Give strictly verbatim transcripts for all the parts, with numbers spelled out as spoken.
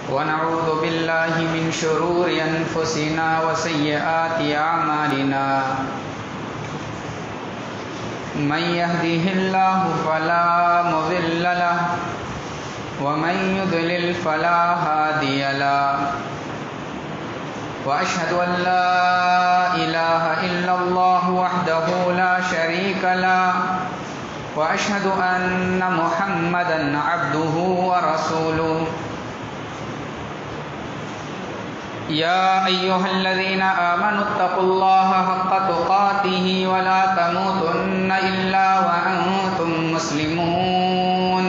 ونعوذ بالله من شرور أنفسنا وسيئات أعمالنا من يهده الله فلا مضل له ومن يضلل فلا هادي له وأشهد أن لا إله إلا الله وحده لا شريك له وأشهد أن محمدًا عبده ورسوله يا أيها الذين آمنوا اتقوا الله حق تقاته ولا تموتن إلا وأنتم مسلمون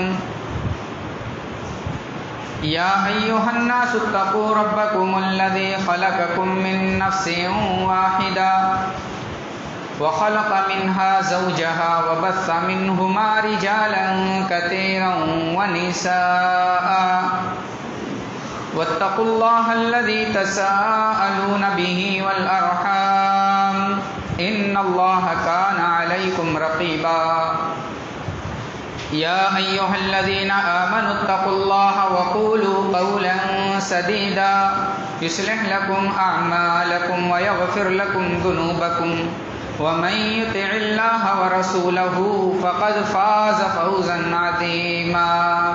يا أيها الناس اتقوا ربكم الذي خلقكم من نفس واحدة وخلق منها زوجها وبث منهما رجالا كثيرا ونساء واتقوا الله الذي تساءلون به والأرحام إن الله كان عليكم رقيبا يا أيها الذين آمنوا اتقوا الله وقولوا قولا سديدا يصلح لكم أعمالكم ويغفر لكم ذنوبكم ومن يطع الله ورسوله فقد فاز فوزا عظيما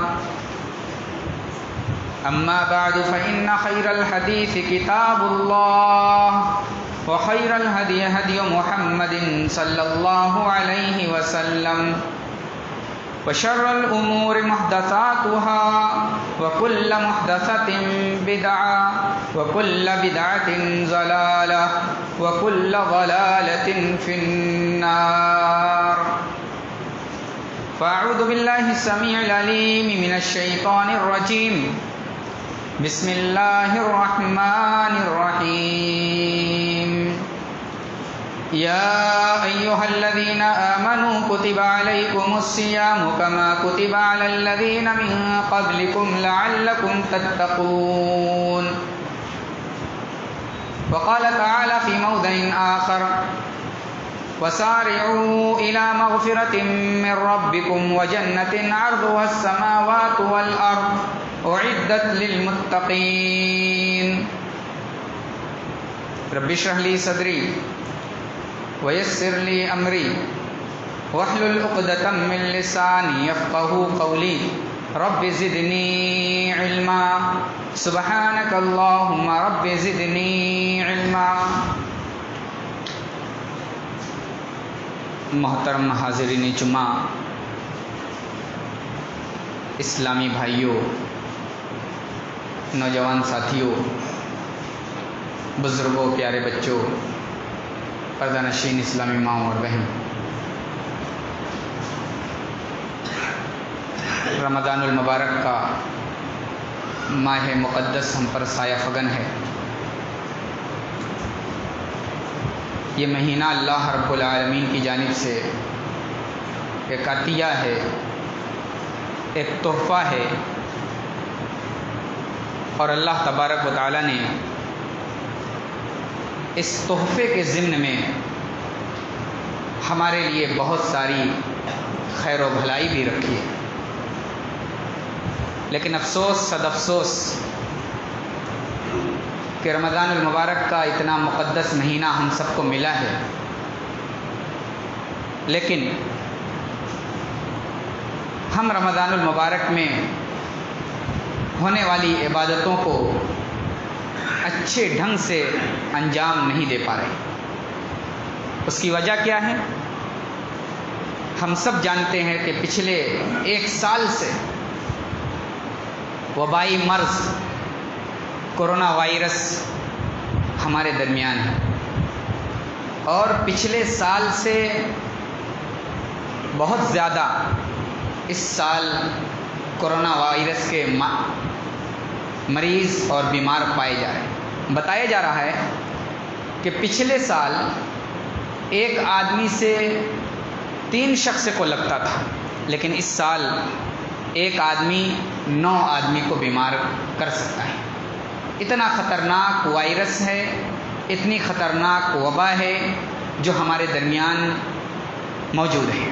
أما بعد فإن خير الحديث كتاب الله وخير الهدي هدي محمد صلى الله عليه وسلم وشر الأمور محدثاتها وكل محدثة بدعة وكل بدعة ضلالة وكل ضلالة في النار فأعوذ بالله السميع العليم من الشيطان الرجيم بسم الله الرحمن الرحيم يا أيها الذين آمنوا كتب عليكم الصيام كما كتب على الذين من قبلكم لعلكم تتقون وقال تعالى في موضع آخر وسارعوا إلى مغفرة من ربكم وجنة عرضها السماوات والأرض أعدت للمتقين رب اشرح لي صدري ويسر لي أمري واحلل عقدة من لساني يفقهوا قولي رب زدني علما سبحانك اللهم رب زدني علما. محترم حاضرین جمعہ، اسلامی بھائیوں، نوجوان ساتھیوں، بزرگوں، پیارے بچوں، پردہ نشین اسلامی ماں اور بہن، رمضان المبارک کا ماہ مقدس ہم پر سایہ فگن ہے. یہ مہینہ اللہ رب العالمین کی جانب سے ایک عطیہ ہے، ایک تحفہ ہے، اور اللہ تبارک و تعالی نے اس تحفے کے ضمن میں ہمارے لیے بہت ساری خیر و بھلائی بھی رکھی ہے. لیکن افسوس صد افسوس کہ رمضان المبارک کا اتنا مقدس مہینہ ہم سب کو ملا ہے، لیکن ہم رمضان المبارک میں ہونے والی عبادتوں کو اچھے ڈھنگ سے انجام نہیں دے پا رہے. اس کی وجہ کیا ہے؟ ہم سب جانتے ہیں کہ پچھلے ایک سال سے وبائی مرض کورونا وائرس ہمارے درمیان ہے، اور پچھلے سال سے بہت زیادہ اس سال کورونا وائرس کے مریض اور بیمار پائے جا رہے ہیں. بتایا جا رہا ہے کہ پچھلے سال ایک آدمی سے تین شخص کو لگتا تھا، لیکن اس سال ایک آدمی نو آدمی کو بیمار کر سکتا ہے. اتنا خطرناک وائرس ہے، اتنی خطرناک وبا ہے جو ہمارے درمیان موجود ہے.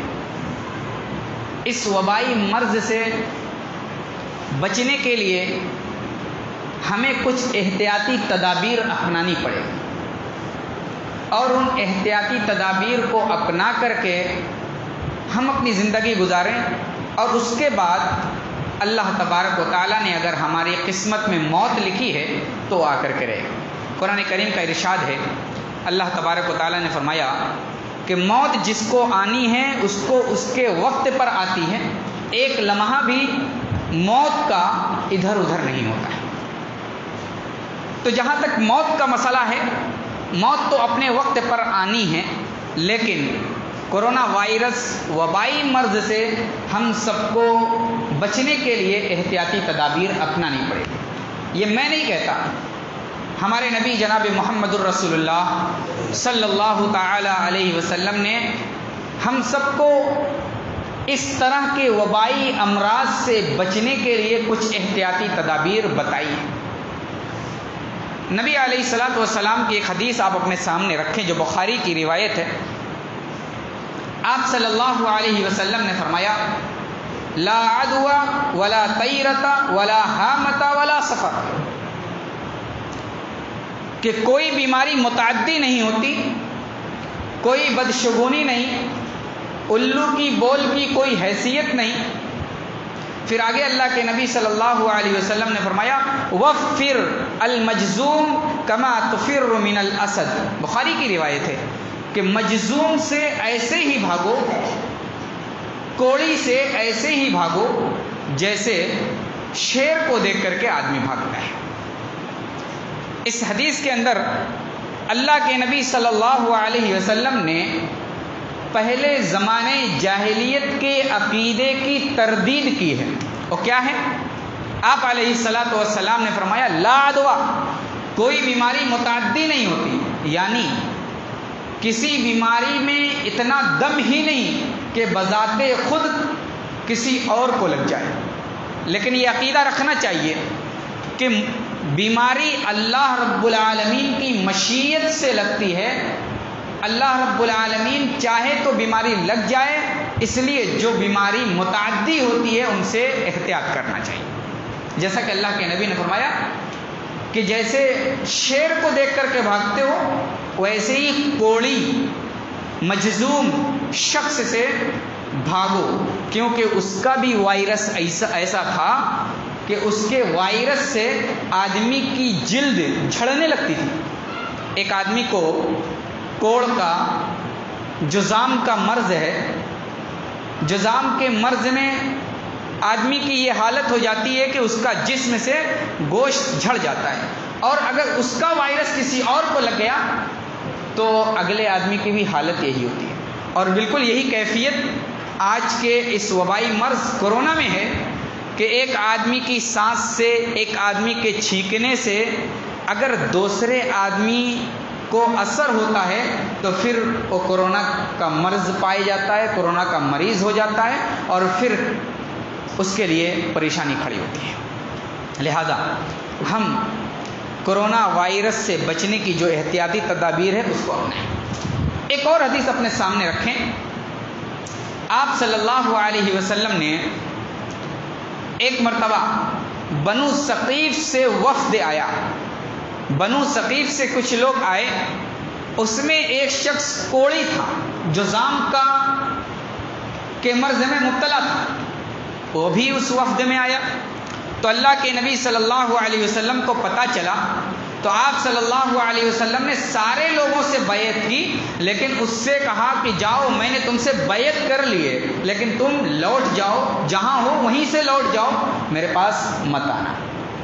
اس وبائی مرض سے بچنے کے لیے ہمیں کچھ احتیاطی تدابیر اپنانی پڑے گی، اور ان احتیاطی تدابیر کو اپنا کر کے ہم اپنی زندگی گزاریں، اور اس کے بعد اللہ تبارک و تعالیٰ نے اگر ہماری قسمت میں موت لکھی ہے تو آ کر کے رہے گا۔ قرآن کریم کا ارشاد ہے، اللہ تبارک و تعالیٰ نے فرمایا کہ موت جس کو آنی ہے اس کو اس کے وقت پر آتی ہے، ایک لمحہ بھی موت کا ادھر ادھر نہیں ہوتا ہے۔ تو جہاں تک موت کا مسئلہ ہے، موت تو اپنے وقت پر آنی ہے، لیکن کورونا وائرس وبائی مرض سے ہم سب کو بچنے کے لیے احتیاطی تدابیر اپنانی پڑے گی۔ یہ میں نہیں کہتا، ہمارے نبی جناب محمد الرسول اللہ صلی اللہ تعالی علیہ وسلم نے ہم سب کو اس طرح کے وبائی امراض سے بچنے کے لیے کچھ احتیاطی تدابیر بتائی ہیں۔ نبی علیہ الصلوۃ والسلام کی ایک حدیث آپ اپنے سامنے رکھیں جو بخاری کی روایت ہے۔ آپ صلی اللہ علیہ وسلم نے فرمایا، لا عدوى ولا طیرۃ ولا حامۃ ولا سفر، کہ کوئی بیماری متعدی نہیں ہوتی، کوئی بدشگونی نہیں، الو کی بول کی کوئی حیثیت نہیں۔ پھر آگے اللہ کے نبی صلی اللہ علیہ وسلم نے فرمایا، وفر المجزوم کما تفر من الاسد، بخاری کی روایت ہے کہ مجزوم سے ایسے ہی بھاگو، کوڑی سے ایسے ہی بھاگو جیسے شیر کو دیکھ کر کے آدمی بھاگتا ہے۔ اس حدیث کے اندر اللہ کے نبی صلی اللہ علیہ وسلم نے پہلے زمانے جاہلیت کے عقیدے کی تردید کی ہے۔ وہ کیا ہے؟ آپ علیہ الصلوۃ والسلام نے فرمایا، لا عدوى، کوئی بیماری متعدی نہیں ہوتی، یعنی کسی بیماری میں اتنا دم ہی نہیں کہ بذات خود کسی اور کو لگ جائے۔ لیکن یہ عقیدہ رکھنا چاہیے کہ بیماری اللہ رب العالمین کی مشیت سے لگتی ہے، اللہ رب العالمین چاہے تو بیماری لگ جائے، اس لیے جو بیماری متعدی ہوتی ہے ان سے احتیاط کرنا چاہیے۔ جیسا کہ اللہ کے نبی نے فرمایا کہ جیسے شیر کو دیکھ کر کے بھاگتے ہو، ویسے ہی کوڑی مجزوم شخص سے بھاگو، کیونکہ اس کا بھی وائرس ایسا ایسا تھا کہ اس کے وائرس سے آدمی کی جلد جھڑنے لگتی تھی۔ ایک آدمی کو کوڑ کا جذام کا مرض ہے، جذام کے مرض میں آدمی کی یہ حالت ہو جاتی ہے کہ اس کا جسم سے گوشت جھڑ جاتا ہے، اور اگر اس کا وائرس کسی اور کو لگ گیا تو اگلے آدمی کی بھی حالت یہی ہوتی ہے۔ اور بالکل یہی کیفیت آج کے اس وبائی مرض کورونا میں ہے کہ ایک آدمی کی سانس سے، ایک آدمی کے چھینکنے سے اگر دوسرے آدمی کو اثر ہوتا ہے تو پھر وہ کورونا کا مرض پایا جاتا ہے، کورونا کا مریض ہو جاتا ہے، اور پھر اس کے لیے پریشانی کھڑی ہوتی ہے۔ لہذا ہم کورونا وائرس سے بچنے کی جو احتیاطی تدابیر ہے اس کو اپنائیں۔ ایک اور حدیث اپنے سامنے رکھیں۔ آپ صلی اللہ علیہ وسلم نے ایک مرتبہ بنو ثقیف سے وفد آیا، بنو ثقیف سے کچھ لوگ آئے، اس میں ایک شخص کوڑی تھا، جذام کا کے مرض میں مبتلا تھا، وہ بھی اس وفد میں آیا۔ تو اللہ کے نبی صلی اللہ علیہ وسلم کو پتہ چلا، تو آپ صلی اللہ علیہ وسلم نے سارے لوگوں سے بیعت کی، لیکن اس سے کہا کہ جاؤ، میں نے تم سے بیعت کر لیے، لیکن تم لوٹ جاؤ، جہاں ہو وہیں سے لوٹ جاؤ، میرے پاس مت آنا۔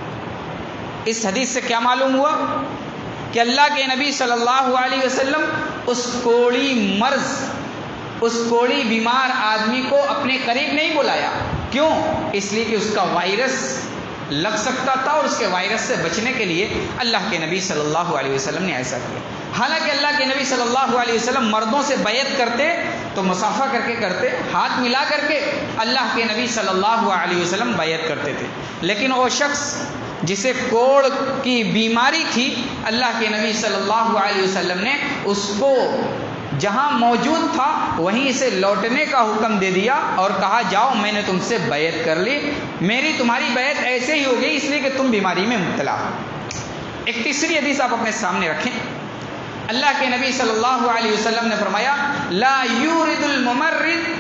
اس حدیث سے کیا معلوم ہوا کہ اللہ کے نبی صلی اللہ علیہ وسلم اس کوڑی مرض، اس کوڑی بیمار آدمی کو اپنے قریب نہیں بلایا۔ کیوں؟ اس لیے کہ اس کا وائرس لگ سکتا تھا، اور اس کے وائرس سے بچنے کے لیے اللہ کے نبی صلی اللہ علیہ وسلم نے ایسا کیا۔ حالانکہ اللہ کے نبی صلی اللہ علیہ وسلم مردوں سے بیعت کرتے تو مصافحہ کر کے کرتے، ہاتھ ملا کر کے اللہ کے نبی صلی اللہ علیہ وسلم بیعت کرتے تھے، لیکن وہ شخص جسے کوڑ کی بیماری تھی، اللہ کے نبی صلی اللہ علیہ وسلم نے اس کو جہاں موجود تھا وہیں سے لوٹنے کا حکم دے دیا اور کہا جاؤ میں نے تم سے بیعت کر لی، میری تمہاری بیعت ایسے ہی ہو گئی اس لیے کہ تم بیماری میں مبتلا ہو۔ ایک تیسری حدیث آپ اپنے سامنے رکھیں، اللہ کے نبی صلی اللہ علیہ وسلم نے فرمایا لا یورد الممرض،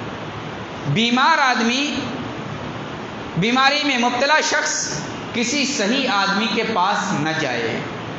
بیمار آدمی، بیماری میں مبتلا شخص کسی صحیح آدمی کے پاس نہ جائے،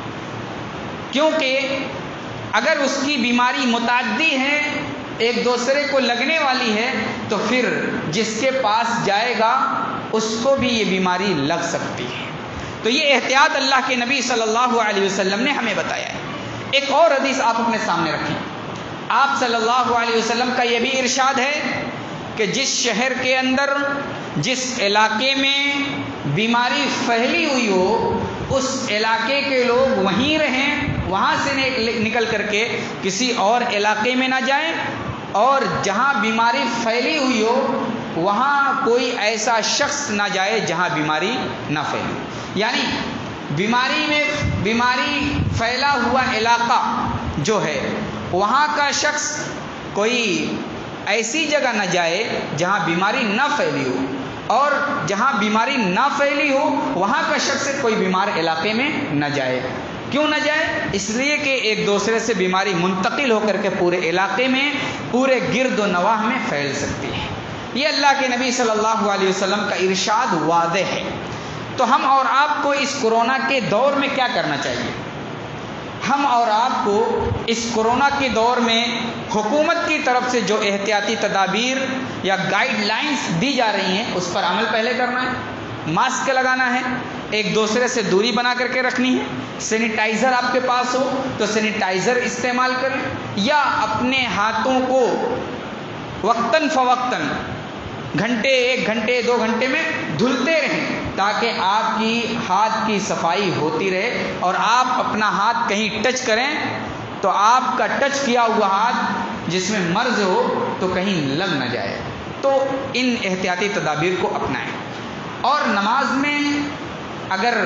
کیونکہ اگر اس کی بیماری متعدی ہے، ایک دوسرے کو لگنے والی ہے، تو پھر جس کے پاس جائے گا اس کو بھی یہ بیماری لگ سکتی ہے۔ تو یہ احتیاط اللہ کے نبی صلی اللہ علیہ وسلم نے ہمیں بتایا ہے۔ ایک اور حدیث آپ اپنے سامنے رکھیں، آپ صلی اللہ علیہ وسلم کا یہ بھی ارشاد ہے کہ جس شہر کے اندر، جس علاقے میں بیماری پھیلی ہوئی ہو، اس علاقے کے لوگ وہیں رہیں، وہاں سے نکل کر کے کسی اور علاقے میں نہ جائیں، اور جہاں بیماری پھیلی ہوئی ہو وہاں کوئی ایسا شخص نہ جائے جہاں بیماری نہ پھیلی۔ یعنی بیماری میں بیماری پھیلا ہوا علاقہ جو ہے وہاں کا شخص کوئی ایسی جگہ نہ جائے جہاں بیماری نہ پھیلی ہو، اور جہاں بیماری نہ پھیلی ہو وہاں کا شخص کوئی بیمار علاقے میں نہ جائے۔ کیوں نہ جائے؟ اس لیے کہ ایک دوسرے سے بیماری منتقل ہو کر کے پورے علاقے میں، پورے گرد و نواح میں پھیل سکتی ہے۔ یہ اللہ کے نبی صلی اللہ علیہ وسلم کا ارشاد واضح ہے۔ تو ہم اور آپ کو اس کورونا کے دور میں کیا کرنا چاہیے؟ ہم اور آپ کو اس کورونا کے دور میں حکومت کی طرف سے جو احتیاطی تدابیر یا گائیڈ لائنز دی جا رہی ہیں اس پر عمل پہلے کرنا ہے۔ ماسک لگانا ہے، ایک دوسرے سے دوری بنا کر کے رکھنی ہے، سینیٹائزر آپ کے پاس ہو تو سینیٹائزر استعمال کریں، یا اپنے ہاتھوں کو وقتاً فوقتاً گھنٹے ایک گھنٹے دو گھنٹے میں دھلتے رہیں تاکہ آپ کی ہاتھ کی صفائی ہوتی رہے، اور آپ اپنا ہاتھ کہیں ٹچ کریں تو آپ کا ٹچ کیا ہوا ہاتھ جس میں مرض ہو تو کہیں لگ نہ جائے۔ تو ان احتیاطی تدابیر کو اپنائیں، اور نماز میں اگر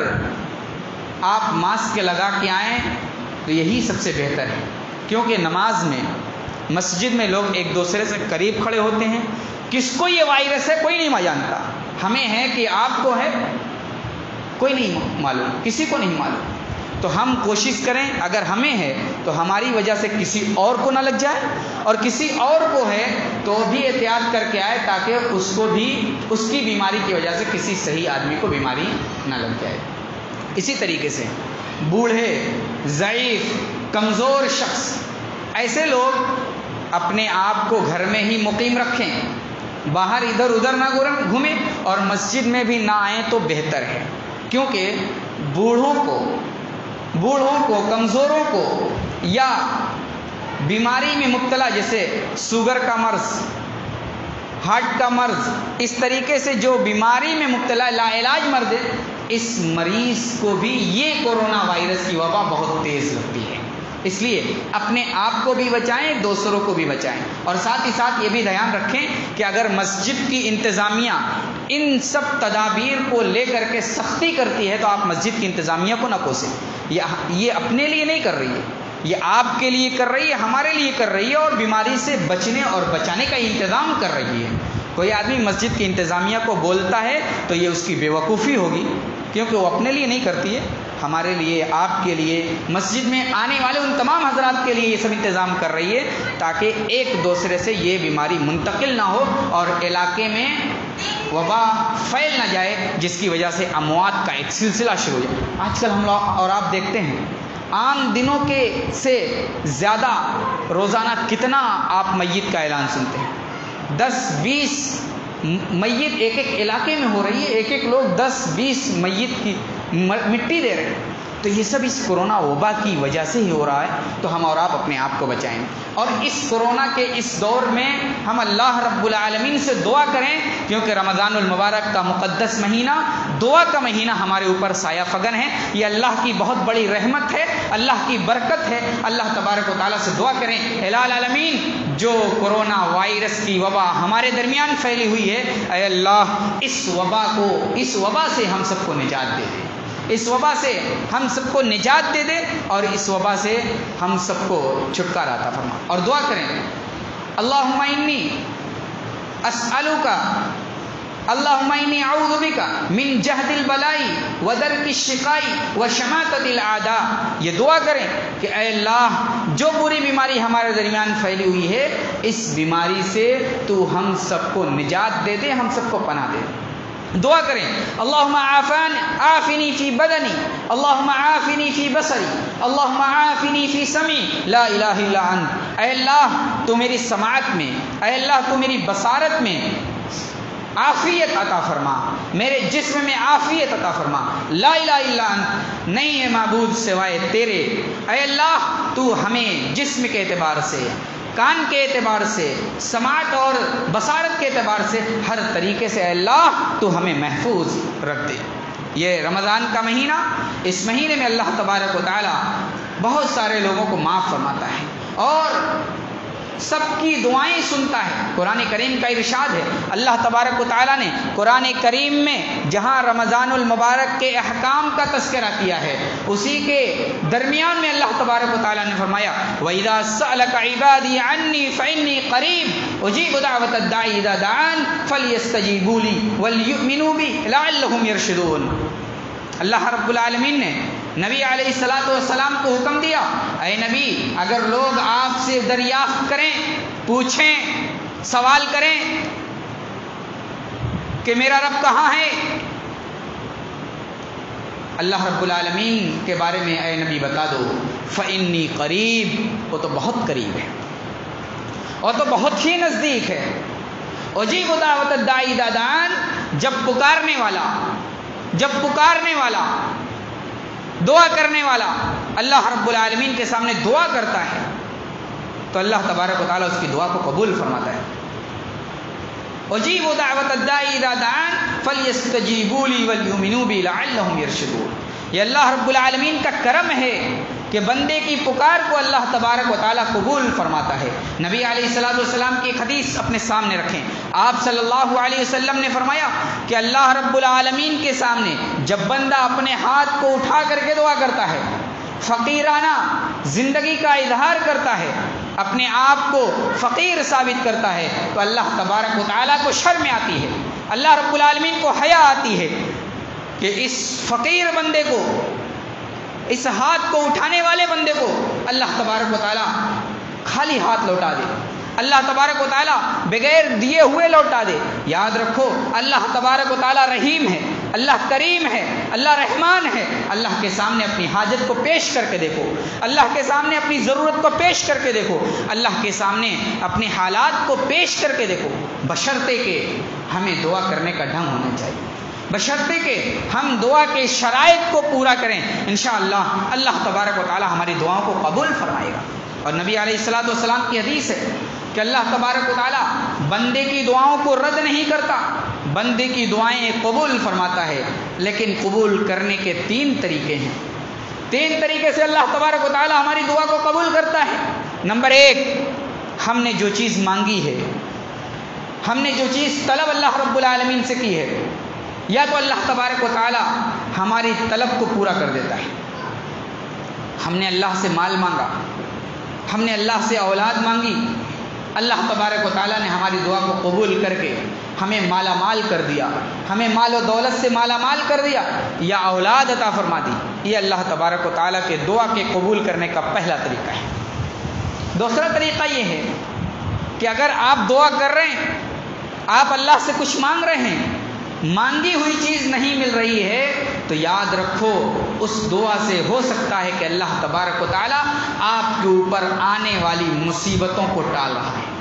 آپ ماسک لگا کے آئیں تو یہی سب سے بہتر ہے، کیونکہ نماز میں مسجد میں لوگ ایک دوسرے سے قریب کھڑے ہوتے ہیں، کس کو یہ وائرس ہے کوئی نہیں جانتا، ہمیں ہے کہ آپ کو ہے کوئی نہیں معلوم، کسی کو نہیں معلوم۔ تو ہم کوشش کریں اگر ہمیں ہے تو ہماری وجہ سے کسی اور کو نہ لگ جائے، اور کسی اور کو ہے تو بھی احتیاط کر کے آئے تاکہ اس کو بھی اس کی بیماری کی وجہ سے کسی صحیح آدمی کو بیماری نہ لگ جائے۔ اسی طریقے سے بوڑھے، ضعیف، کمزور شخص، ایسے لوگ اپنے آپ کو گھر میں ہی مقیم رکھیں، باہر ادھر ادھر نہ گھومیں، اور مسجد میں بھی نہ آئیں تو بہتر ہے، کیونکہ بوڑھوں کو بوڑھوں کو کمزوروں کو یا بیماری میں مبتلا، جیسے شوگر کا مرض، ہارٹ کا مرض، اس طریقے سے جو بیماری میں مبتلا لا علاج مرض ہے، اس مریض کو بھی یہ کورونا وائرس کی وبا بہت تیز لگتی ہے۔ اس لیے اپنے آپ کو بھی بچائیں، دوسروں کو بھی بچائیں، اور ساتھ ہی ساتھ یہ بھی دھیان رکھیں کہ اگر مسجد کی انتظامیہ ان سب تدابیر کو لے کر کے سختی کرتی ہے تو آپ مسجد کی انتظامیہ کو نہ کوسیں۔ یہ اپنے لیے نہیں کر رہی ہے، یہ آپ کے لیے کر رہی ہے، ہمارے لیے کر رہی ہے، اور بیماری سے بچنے اور بچانے کا انتظام کر رہی ہے۔ کوئی آدمی مسجد کی انتظامیہ کو بولتا ہے تو یہ اس کی بے وقوفی ہوگی، کیونکہ وہ اپنے لیے نہیں کرتی ہے، ہمارے لیے، آپ کے لیے، مسجد میں آنے والے ان تمام حضرات کے لیے یہ سب انتظام کر رہی ہے تاکہ ایک دوسرے سے یہ بیماری منتقل نہ ہو اور علاقے میں وبا پھیل نہ جائے، جس کی وجہ سے اموات کا ایک سلسلہ شروع ہو جائے۔ آج کل ہم لوگ اور آپ دیکھتے ہیں عام دنوں کے سے زیادہ روزانہ کتنا آپ میت کا اعلان سنتے ہیں، دس بیس میت ایک ایک علاقے میں ہو رہی ہے، ایک ایک لوگ دس بیس میت کی مٹی دے رہے ہیں۔ تو یہ سب اس کورونا وبا کی وجہ سے ہی ہو رہا ہے، تو ہم اور آپ اپنے آپ کو بچائیں، اور اس کورونا کے اس دور میں ہم اللہ رب العالمین سے دعا کریں، کیونکہ رمضان المبارک کا مقدس مہینہ، دعا کا مہینہ ہمارے اوپر سایہ فگن ہے، یہ اللہ کی بہت بڑی رحمت ہے، اللہ کی برکت ہے۔ اللہ تبارک و تعالیٰ سے دعا کریں، الہ العالمین جو کورونا وائرس کی وبا ہمارے درمیان پھیلی ہوئی ہے، اے اللہ اس وبا کو، اس وبا سے ہم سب کو نجات دے دے۔ اس وبا سے ہم سب کو نجات دے دے اور اس وبا سے ہم سب کو چھٹکارا عطا فرما. اور دعا کریں اللہم انی اسألک اللہم انی اعوذ بک من جہد البلاء ودرک الشقاء وشماتۃ الاعداء. یہ دعا کریں کہ اے اللہ جو بری بیماری ہمارے درمیان پھیلی ہوئی ہے اس بیماری سے تو ہم سب کو نجات دے دے, ہم سب کو پناہ دے. دعا کریں اللہم عافان عافنی فی بدنی اللہم عافنی فی بصری اللہم عافنی فی سمعی لا الہ الا انت. اے اللہ تو میری سماعت میں, اے اللہ تو میری بصارت میں عافیت عطا فرما, میرے جسم میں عافیت عطا فرما. لا الہ الا انت, نہیں ہے معبود سوائے تیرے. اے اللہ تو ہمیں جسم کے اعتبار سے, کان کے اعتبار سے, سماعت اور بصارت کے اعتبار سے ہر طریقے سے اے اللہ تو ہمیں محفوظ رکھ دے. یہ رمضان کا مہینہ, اس مہینے میں اللہ تبارک و تعالی بہت سارے لوگوں کو معاف فرماتا ہے اور سب کی دعائیں سنتا ہے. قرآن کریم کا ارشاد ہے, اللہ تبارک و تعالیٰ نے قرآن کریم میں جہاں رمضان المبارک کے احکام کا تذکرہ کیا ہے اسی کے درمیان میں اللہ تبارک و تعالیٰ نے فرمایا وَإِذَا سَأَلَكَ عِبَادِي عَنِّي فَإِنِّي قَرِيبٌ أُجِيبُ دَعْوَةَ الدَّاعِ إِذَا دَعَانِ فَلْيَسْتَجِيبُوا لِي وَلْيُؤْمِنُوا بِي لَعَلَّهُمْ يَرْشُدُونَ. اللہ رب العالمین نے نبی علیہ الصلاۃ والسلام کو حکم دیا, اے نبی اگر لوگ آپ سے دریافت کریں, پوچھیں, سوال کریں کہ میرا رب کہاں ہے, اللہ رب العالمین کے بارے میں اے نبی بتا دو فإنی قریب, وہ تو بہت قریب ہے, اور تو بہت ہی نزدیک ہے. اجیب دعوت الداعی اذا دعان, جب پکارنے والا جب پکارنے والا دعا کرنے والا اللہ رب العالمین کے سامنے دعا کرتا ہے تو اللہ تبارک و تعالیٰ اس کی دعا کو قبول فرماتا ہے. اجیب دعوت الداعی اذا دعان فلیستجیبوا لی ولیؤمنوا بی لعلہم یرشدون. یہ اللہ رب العالمین کا کرم ہے کہ بندے کی پکار کو اللہ تبارک و تعالیٰ قبول فرماتا ہے. نبی علیہ الصلوۃ والسلام کی ایک حدیث اپنے سامنے رکھیں. آپ صلی اللہ علیہ وسلم نے فرمایا کہ اللہ رب العالمین کے سامنے جب بندہ اپنے ہاتھ کو اٹھا کر کے دعا کرتا ہے, فقیرانہ زندگی کا اظہار کرتا ہے, اپنے آپ کو فقیر ثابت کرتا ہے, تو اللہ تبارک و تعالیٰ کو شرم آتی ہے, اللہ رب العالمین کو حیا آتی ہے کہ اس فقیر بندے کو, اس ہاتھ کو اٹھانے والے بندے کو اللہ تبارک و تعالیٰ خالی ہاتھ لوٹا دے, اللہ تبارک و تعالیٰ بغیر دیے ہوئے لوٹا دے. یاد رکھو اللہ تبارک و تعالیٰ رحیم ہے, اللہ کریم ہے, اللہ رحمان ہے. اللہ کے سامنے اپنی حاجت کو پیش کر کے دیکھو, اللہ کے سامنے اپنی ضرورت کو پیش کر کے دیکھو, اللہ کے سامنے اپنے حالات کو پیش کر کے دیکھو, بشرطے کہ ہمیں دعا کرنے کا ڈھنگ ہونا چاہیے, بشرطے کہ ہم دعا کے شرائط کو پورا کریں. انشاءاللہ اللہ تبارک و تعالیٰ ہماری دعاؤں کو قبول فرمائے گا. اور نبی علیہ الصلوۃ والسلام کی حدیث ہے کہ اللہ تبارک و تعالیٰ بندے کی دعاؤں کو رد نہیں کرتا, بندے کی دعائیں قبول فرماتا ہے. لیکن قبول کرنے کے تین طریقے ہیں, تین طریقے سے اللہ تبارک و تعالیٰ ہماری دعا کو قبول کرتا ہے. نمبر ایک, ہم نے جو چیز مانگی ہے, ہم نے جو چیز طلب اللہ رب العالمین سے کی ہے, یا تو اللہ تبارک و تعالیٰ ہماری طلب کو پورا کر دیتا ہے. ہم نے اللہ سے مال مانگا, ہم نے اللہ سے اولاد مانگی, اللہ تبارک و تعالیٰ نے ہماری دعا کو قبول کر کے ہمیں مالا مال کر دیا, ہمیں مال و دولت سے مالا مال کر دیا, یا اولاد عطا فرما دی. یہ اللہ تبارک و تعالیٰ کے دعا کے قبول کرنے کا پہلا طریقہ ہے. دوسرا طریقہ یہ ہے کہ اگر آپ دعا کر رہے ہیں, آپ اللہ سے کچھ مانگ رہے ہیں, مانگی ہوئی چیز نہیں مل رہی ہے, تو یاد رکھو اس دعا سے ہو سکتا ہے کہ اللہ تبارک و تعالیٰ آپ کے اوپر آنے والی مصیبتوں کو ٹال رہا ہے,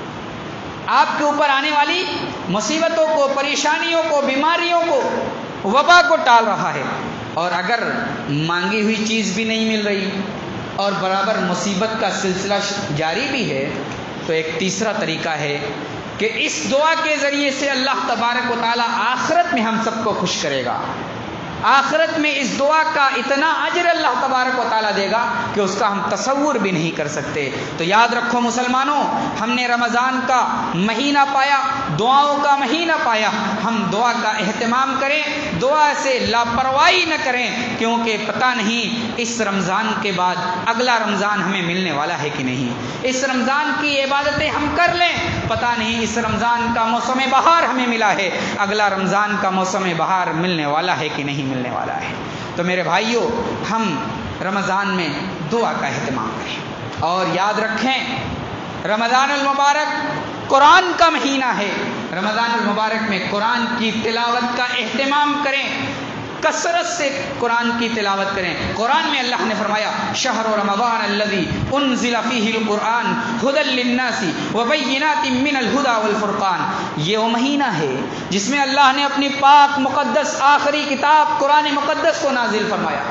آپ کے اوپر آنے والی مصیبتوں کو, پریشانیوں کو, بیماریوں کو, وبا کو ٹال رہا ہے. اور اگر مانگی ہوئی چیز بھی نہیں مل رہی اور برابر مصیبت کا سلسلہ جاری بھی ہے, تو ایک تیسرا طریقہ ہے کہ اس دعا کے ذریعے سے اللہ تبارک و تعالیٰ آخرت میں ہم سب کو خوش کرے گا. آخرت میں اس دعا کا اتنا اجر اللہ تبارک و تعالیٰ دے گا کہ اس کا ہم تصور بھی نہیں کر سکتے۔ تو یاد رکھو مسلمانوں، ہم نے رمضان کا مہینہ پایا، دعاؤں کا مہینہ پایا، ہم دعا کا اہتمام کریں، دعا سے لاپرواہی نہ کریں، کیونکہ پتہ نہیں اس رمضان کے بعد اگلا رمضان ہمیں ملنے والا ہے کہ نہیں۔ اس رمضان کی عبادتیں ہم کر لیں، پتہ نہیں اس رمضان کا موسم بہار ہمیں ملا ہے، اگلا رمضان کا موسم بہار ملنے والا ہے کہ نہیں ملنے والا ہے۔ تو میرے بھائیوں، ہم رمضان میں دعا کا اہتمام کریں اور یاد رکھیں رمضان المبارک قرآن کا مہینہ ہے۔ رمضان المبارک میں قرآن کی تلاوت کا اہتمام کریں، کثرت سے قرآن کی تلاوت کریں۔ قرآن میں اللہ نے فرمایا شہر رمضان الذی انزل فیہ القرآن ھدی للناس وبینات من الھدی والفرقان۔ یہ وہ مہینہ ہے جس میں اللہ نے اپنی پاک مقدس آخری کتاب قرآن مقدس کو نازل فرمایا،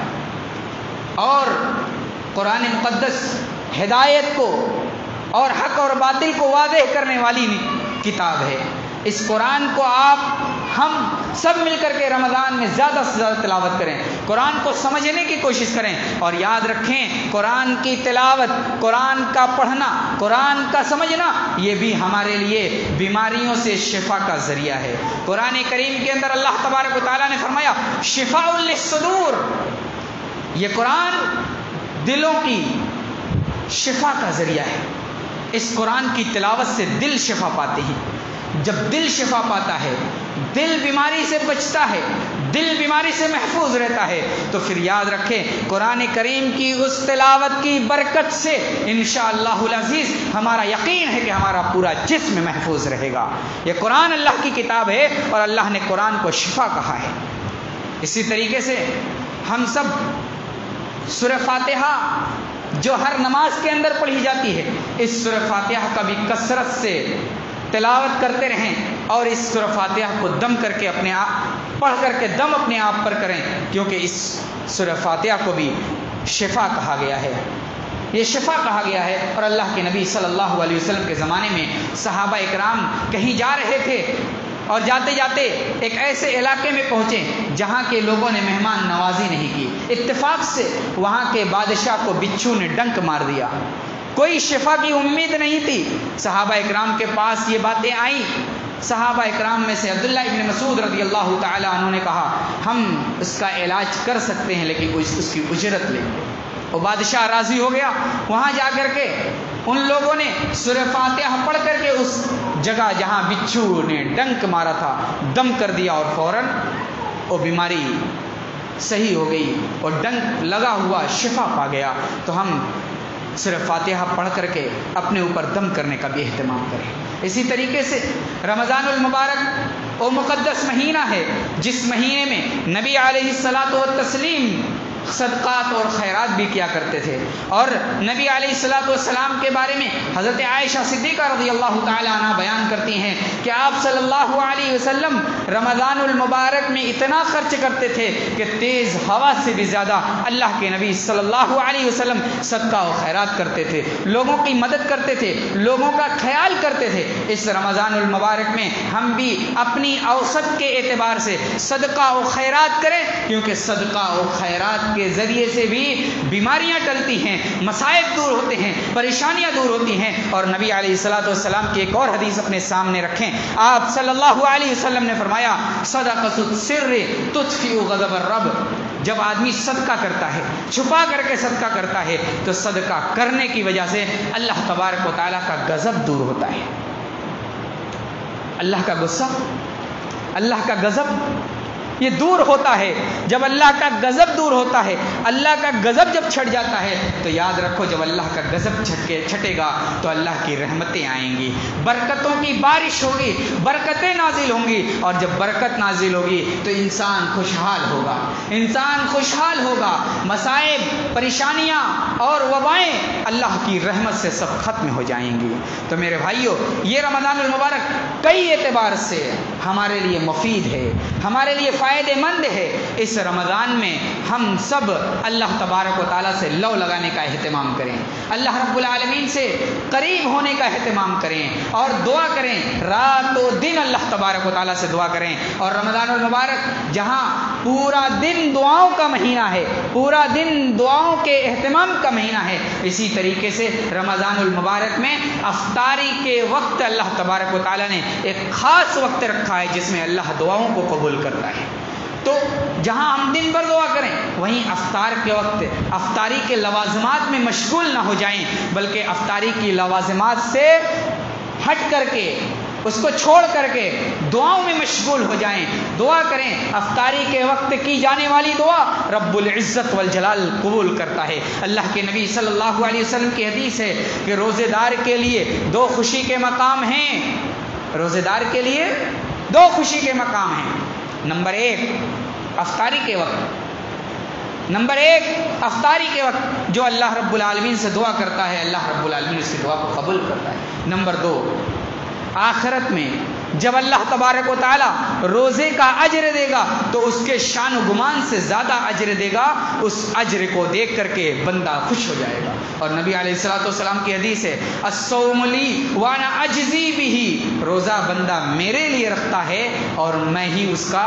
اور قرآن مقدس ہدایت کو اور حق اور باطل کو واضح کرنے والی کتاب ہے۔ اس قرآن کو آپ ہم سب مل کر کے رمضان میں زیادہ سے زیادہ تلاوت کریں، قرآن کو سمجھنے کی کوشش کریں، اور یاد رکھیں قرآن کی تلاوت، قرآن کا پڑھنا، قرآن کا سمجھنا، یہ بھی ہمارے لیے بیماریوں سے شفا کا ذریعہ ہے۔ قرآن کریم کے اندر اللہ تبارک و تعالیٰ نے فرمایا شفاء للصدور، یہ قرآن دلوں کی شفا کا ذریعہ ہے۔ اس قرآن کی تلاوت سے دل شفا پاتے ہیں۔ جب دل شفا پاتا ہے، دل بیماری سے بچتا ہے، دل بیماری سے محفوظ رہتا ہے، تو پھر یاد رکھیں قرآن کریم کی اس تلاوت کی برکت سے انشاءاللہ العزیز ہمارا یقین ہے کہ ہمارا پورا جسم محفوظ رہے گا۔ یہ قرآن اللہ کی کتاب ہے اور اللہ نے قرآن کو شفا کہا ہے۔ اسی طریقے سے ہم سب سورہ فاتحہ جو ہر نماز کے اندر پڑھی جاتی ہے، اس سورہ فاتحہ کا بھی کثرت سے تلاوت کرتے رہیں، اور اس سورہ فاتحہ کو دم کر کے اپنے آپ پڑھ کر کے دم اپنے آپ پر کریں، کیونکہ اس سورہ فاتحہ کو بھی شفا کہا گیا ہے۔ یہ شفا کہا گیا ہے، اور اللہ کے نبی صلی اللہ علیہ وسلم کے زمانے میں صحابہ اکرام کہیں جا رہے تھے، اور جاتے جاتے ایک ایسے علاقے میں پہنچے جہاں کے لوگوں نے مہمان نوازی نہیں کی۔ اتفاق سے وہاں کے بادشاہ کو بچھو نے ڈنک مار دیا، کوئی شفا کی امید نہیں تھی۔ صحابہ اکرام کے پاس یہ باتیں آئیں، صحابہ اکرام میں سے عبداللہ ابن مسعود رضی اللہ تعالی عنہ نے کہا ہم اس کا علاج کر سکتے ہیں لیکن اس کی اجرت لیں گے۔ وہ بادشاہ راضی ہو گیا، وہاں جا کر کے ان لوگوں نے سورہ فاتحہ پڑھ کر کے اس جگہ جہاں بچھو نے ڈنک مارا تھا دم کر دیا، اور فوراً وہ بیماری صحیح ہو گئی اور ڈنک لگا ہوا شفا پا گیا۔ تو ہم سورہ فاتحہ پڑھ کر کے اپنے اوپر دم کرنے کا بھی اہتمام کریں۔ اسی طریقے سے رمضان المبارک وہ مقدس مہینہ ہے جس مہینے میں نبی علیہ الصلاۃ والتسلیم صدقات اور خیرات بھی کیا کرتے تھے، اور نبی علیہ الصلاۃ والسلام کے بارے میں حضرت عائشہ صدیقہ رضی اللہ تعالی عنہ بیان کرتی ہیں کہ آپ صلی اللہ علیہ وسلم رمضان المبارک میں اتنا خرچ کرتے تھے کہ تیز ہوا سے بھی زیادہ اللہ کے نبی صلی اللہ علیہ وسلم صدقہ و خیرات کرتے تھے، لوگوں کی مدد کرتے تھے، لوگوں کا خیال کرتے تھے۔ اس رمضان المبارک میں ہم بھی اپنی اوسط کے اعتبار سے صدقہ و خیرات کریں، کیونکہ صدقہ و خیرات کے ذریعے سے بھی بیماریاں ٹلتی ہیں، مصائب دور ہوتے ہیں، پریشانیاں دور ہوتی ہیں۔ اور نبی علیہ الصلاۃ والسلام کی ایک اور حدیث اپنے سامنے رکھیں، آپ صلی اللہ علیہ وسلم نے فرمایا صدقۃ السر تطفئ غضب الرب، جب آدمی صدقہ کرتا ہے، چھپا کر کے صدقہ کرتا ہے، تو صدقہ کرنے کی وجہ سے اللہ تبارک و تعالیٰ کا غضب دور ہوتا ہے۔ اللہ کا غصہ، اللہ کا غضب یہ دور ہوتا ہے۔ جب اللہ کا غضب دور ہوتا ہے، اللہ کا غضب جب چھٹ جاتا ہے، تو یاد رکھو جب اللہ کا غضب چھٹے چھٹے گا تو اللہ کی رحمتیں آئیں گی، برکتوں کی بارش ہوگی، برکتیں نازل ہوں گی، اور جب برکت نازل ہوگی تو انسان خوشحال ہوگا، انسان خوشحال ہوگا، مصائب، پریشانیاں اور وبائیں اللہ کی رحمت سے سب ختم ہو جائیں گی۔ تو میرے بھائیوں، یہ رمضان المبارک کئی اعتبار سے ہمارے لیے مفید ہے، ہمارے لیے فائدہ فائدہ مند ہے، اس رمضان میں ہم سب اللہ تبارک و تعالیٰ سے لو لگانے کا اہتمام کریں، اللہ رب العالمین سے قریب ہونے کا اہتمام کریں اور دعا کریں، رات و دن اللہ تبارک و تعالیٰ سے دعا کریں۔ اور رمضان المبارک جہاں پورا دن دعاؤں کا مہینہ ہے، پورا دن دعاؤں کے اہتمام کا مہینہ ہے، اسی طریقے سے رمضان المبارک میں افطاری کے وقت اللہ تبارک و تعالیٰ نے ایک خاص وقت رکھا ہے جس میں اللہ دعاؤں کو قبول کرتا ہے۔ تو جہاں ہم دن بھر دعا کریں، وہیں افطار کے وقت افطاری کے لوازمات میں مشغول نہ ہو جائیں، بلکہ افطاری کی لوازمات سے ہٹ کر کے، اس کو چھوڑ کر کے دعاؤں میں مشغول ہو جائیں، دعا کریں۔ افطاری کے وقت کی جانے والی دعا رب العزت والجلال قبول کرتا ہے۔ اللہ کے نبی صلی اللہ علیہ وسلم کی حدیث ہے کہ روزے دار کے لیے دو خوشی کے مقام ہیں، روزے دار کے لیے دو خوشی کے مقام ہیں۔ نمبر ایک افطاری کے وقت، نمبر ایک افطاری کے وقت جو اللہ رب العالمین سے دعا کرتا ہے، اللہ رب العالمین اس کی دعا کو قبول کرتا ہے۔ نمبر دو آخرت میں جب اللہ تبارک و تعالیٰ روزے کا اجر دے گا تو اس کے شان و گمان سے زیادہ اجر دے گا، اس اجر کو دیکھ کر کے بندہ خوش ہو جائے گا۔ اور نبی علیہ الصلوۃ والسلام کی حدیث ہے الصوم لی وانا اجزی بہ، روزہ بندہ میرے لیے رکھتا ہے اور میں ہی اس کا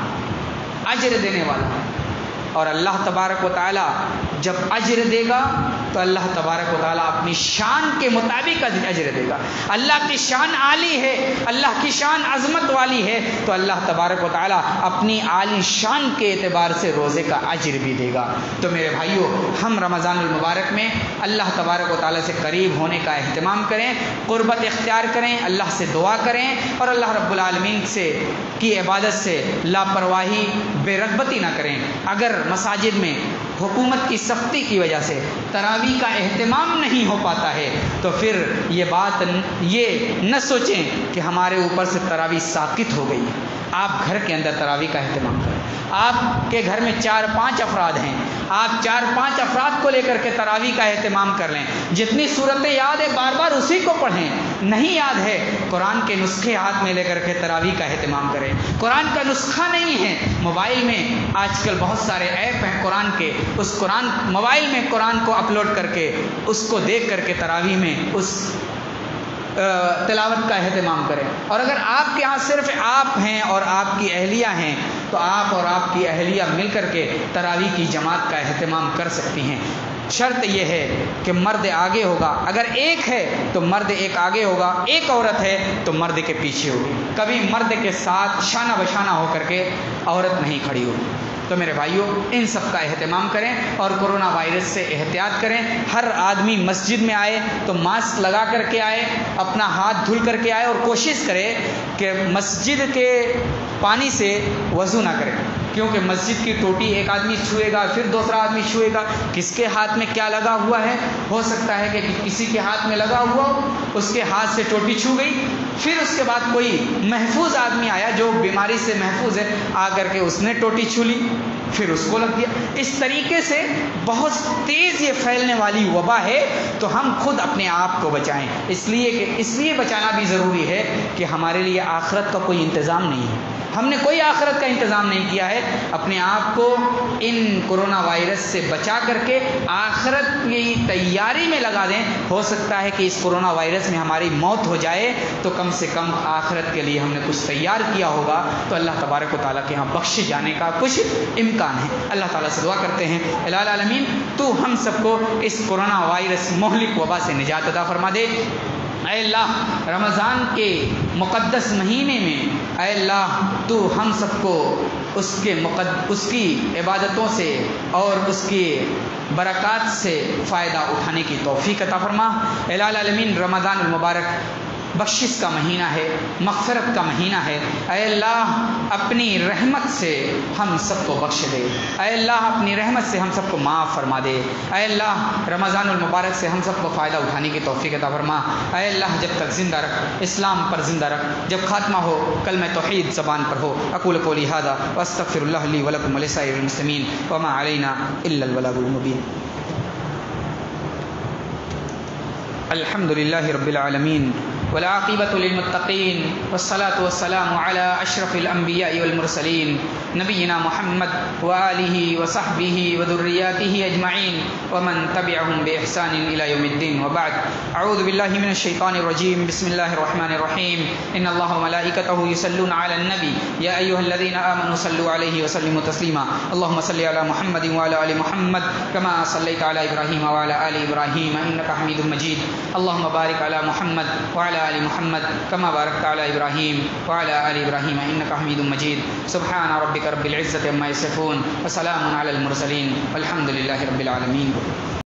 اجر دینے والا ہوں۔ اور اللہ تبارک و تعالیٰ جب اجر دے گا تو اللہ تبارک و تعالیٰ اپنی شان کے مطابق اجر دے گا۔ اللہ کی شان عالی ہے، اللہ کی شان عظمت والی ہے، تو اللہ تبارک و تعالیٰ اپنی عالی شان کے اعتبار سے روزے کا اجر بھی دے گا۔ تو میرے بھائیوں، ہم رمضان المبارک میں اللہ تبارک و تعالیٰ سے قریب ہونے کا اہتمام کریں، قربت اختیار کریں، اللہ سے دعا کریں اور اللہ رب العالمین سے کی عبادت سے لاپرواہی، بے رغبتی نہ کریں۔ اگر مساجد میں حکومت کی سختی کی وجہ سے تراویح کا اہتمام نہیں ہو پاتا ہے تو پھر یہ بات یہ نہ سوچیں کہ ہمارے اوپر سے تراویح ساقط ہو گئی۔ آپ گھر کے اندر تراویح کا اہتمام کریں۔ آپ کے گھر میں چار پانچ افراد ہیں، آپ چار پانچ افراد کو لے کر کے تراویح کا اہتمام کر لیں۔ جتنی صورتیں یاد ہے بار بار اسی کو پڑھیں، نہیں یاد ہے قرآن کے نسخے ہاتھ میں لے کر کے تراویح کا اہتمام کریں۔ قرآن کا نسخہ نہیں ہے، موبائل میں آج کل بہت سارے ایپ ہیں قرآن کے، اس قرآن موبائل میں قرآن کو اپلوڈ کر کے اس کو دیکھ کر کے تراویح میں اس تلاوت کا اہتمام کریں۔ اور اگر آپ کے ہاں صرف آپ ہیں اور آپ کی اہلیہ ہیں تو آپ اور آپ کی اہلیہ مل کر کے تراویح کی جماعت کا اہتمام کر سکتی ہیں۔ شرط یہ ہے کہ مرد آگے ہوگا، اگر ایک ہے تو مرد ایک آگے ہوگا، ایک عورت ہے تو مرد کے پیچھے ہوگی، کبھی مرد کے ساتھ شانہ بشانہ ہو کر کے عورت نہیں کھڑی ہوگی۔ تو میرے بھائیوں، ان سب کا اہتمام کریں اور کرونا وائرس سے احتیاط کریں۔ ہر آدمی مسجد میں آئے تو ماسک لگا کر کے آئے، اپنا ہاتھ دھل کر کے آئے اور کوشش کرے کہ مسجد کے پانی سے وضو نہ کرے، کیونکہ مسجد کی ٹوٹی ایک آدمی چھوئے گا، پھر دوسرا آدمی چھوئے گا، کس کے ہاتھ میں کیا لگا ہوا ہے، ہو سکتا ہے کہ کسی کے ہاتھ میں لگا ہوا ہو، اس کے ہاتھ سے ٹوٹی چھو گئی، پھر اس کے بعد کوئی محفوظ آدمی آیا جو بیماری سے محفوظ ہے، آ کر کے اس نے ٹوٹی چھو لی، پھر اس کو لگ گیا۔ اس طریقے سے بہت تیز یہ پھیلنے والی وبا ہے، تو ہم خود اپنے آپ کو بچائیں۔ اس لیے کہ اس لیے بچانا بھی ضروری ہے کہ ہمارے لیے آخرت کا کوئی انتظام نہیں ہے، ہم نے کوئی آخرت کا انتظام نہیں کیا ہے۔ اپنے آپ کو ان کرونا وائرس سے بچا کر کے آخرت کی تیاری میں لگا دیں۔ ہو سکتا ہے کہ اس کرونا وائرس میں ہماری موت ہو جائے تو کم سے کم آخرت کے لیے ہم نے کچھ تیار کیا ہوگا، تو اللہ تبارک و تعالیٰ کے ہاں بخش جانے کا کچھ امکان ہے۔ اللہ تعالیٰ سے دعا کرتے ہیں الہ العالمین تو ہم سب کو اس کرونا وائرس مہلک وبا سے نجات عطا فرما دے۔ اے اللہ، رمضان کے مقدس مہینے میں اے اللہ تو ہم سب کو اس کے مقد اس کی عبادتوں سے اور اس کی برکات سے فائدہ اٹھانے کی توفیق عطا فرما۔ الہ العالمین، رمضان المبارک بخشش کا مہینہ ہے، مغفرت کا مہینہ ہے۔ اے اللہ، اپنی رحمت سے ہم سب کو بخش دے۔ اے اللہ، اپنی رحمت سے ہم سب کو معاف فرما دے۔ اے اللہ، رمضان المبارک سے ہم سب کو فائدہ اٹھانے کی توفیق عطا فرما۔ اے اللہ، جب تک زندہ رکھ، اسلام پر زندہ رکھ، جب خاتمہ ہو کلمہ توحید زبان پر ہو۔ اقول قولی ھذا واستغفر اللہ لی ولکم ولسائر المسلمین وما علینا الا البلاغ المبین۔ الحمد للہ رب العالمین والعاقبة للمتقين والصلاة والسلام على أشرف الأنبياء والمرسلين نبينا محمد وآله وصحبه وذرياته أجمعين ومن تبعهم بإحسان إلى يوم الدين وبعد أعوذ بالله من الشيطان الرجيم بسم الله الرحمن الرحيم إن الله وملائكته يصلون على النبي يا أيها الذين آمنوا صلوا عليه وسلموا تسليما اللهم صل على محمد وعلى آل محمد كما صليت على إبراهيم وعلى آل إبراهيم إنك حميد مجيد اللهم بارك على محمد وعلى آل محمد كما باركت على إبراهيم وعلى آل إبراهيم إنك حميد مجيد سبحان ربك رب العزة عما يصفون وسلام على المرسلين والحمد لله رب العالمين.